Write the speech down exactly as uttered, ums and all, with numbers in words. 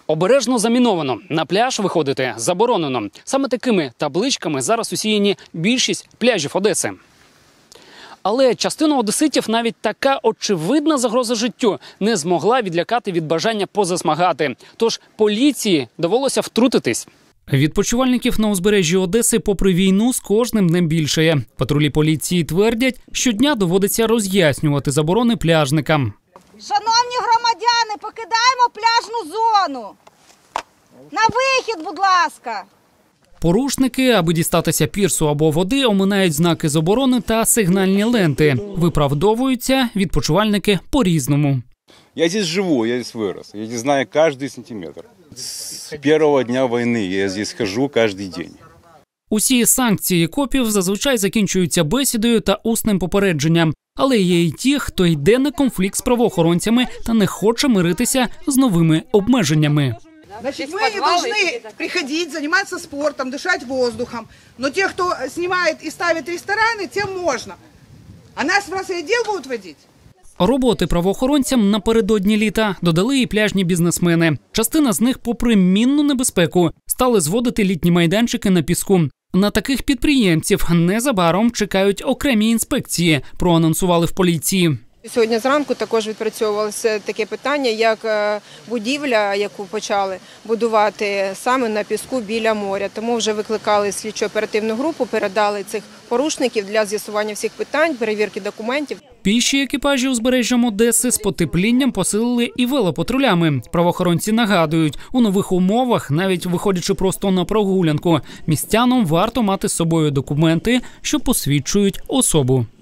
Обережно заміновано. На пляж виходити заборонено. Саме такими табличками зараз усіяні більшість пляжів Одеси. Але частину одеситів навіть така очевидна загроза життю не змогла відлякати від бажання позасмагати. Тож поліції довелося втрутитись. Відпочивальників на узбережжі Одеси попри війну з кожним днем більшає. Патрулі поліції твердять, щодня доводиться роз'яснювати заборони пляжникам. Шановні громадяни, покидаємо пляжну зону. На вихід, будь ласка. Порушники, аби дістатися пірсу або води, оминають знаки заборони та сигнальні ленти. Виправдовуються відпочивальники по-різному. Я здесь живу, я здесь вырос. Я здесь знаю каждый сантиметр. С первого дня войны я здесь хожу каждый день. Усі санкції копів зазвичай закінчуються бесідою та усним попередженням. Але є й ті, хто йде на конфлікт з правоохоронцями та не хоче миритися з новими обмеженнями. Значит, мы не должны приходить, заниматься спортом, дышать воздухом. Но те, кто снимает и ставит рестораны, тем можно. А нас в райотдел будут водить? Роботи правоохоронцям напередодні літа додали і пляжні бізнесмени. Частина з них, попри мінну небезпеку, стали зводити літні майданчики на піску. На таких підприємців незабаром чекають окремі інспекції, проанонсували в поліції. Сьогодні зранку також відпрацьовувалося таке питання, як будівля, яку почали будувати саме на піску біля моря. Тому вже викликали слідчо-оперативну групу, передали цих порушників для з'ясування всіх питань, перевірки документів. Піші екіпажі узбережжям Одеси з потеплінням посилили і велопатрулями. Правоохоронці нагадують, у нових умовах, навіть виходячи просто на прогулянку, містянам варто мати з собою документи, що посвідчують особу.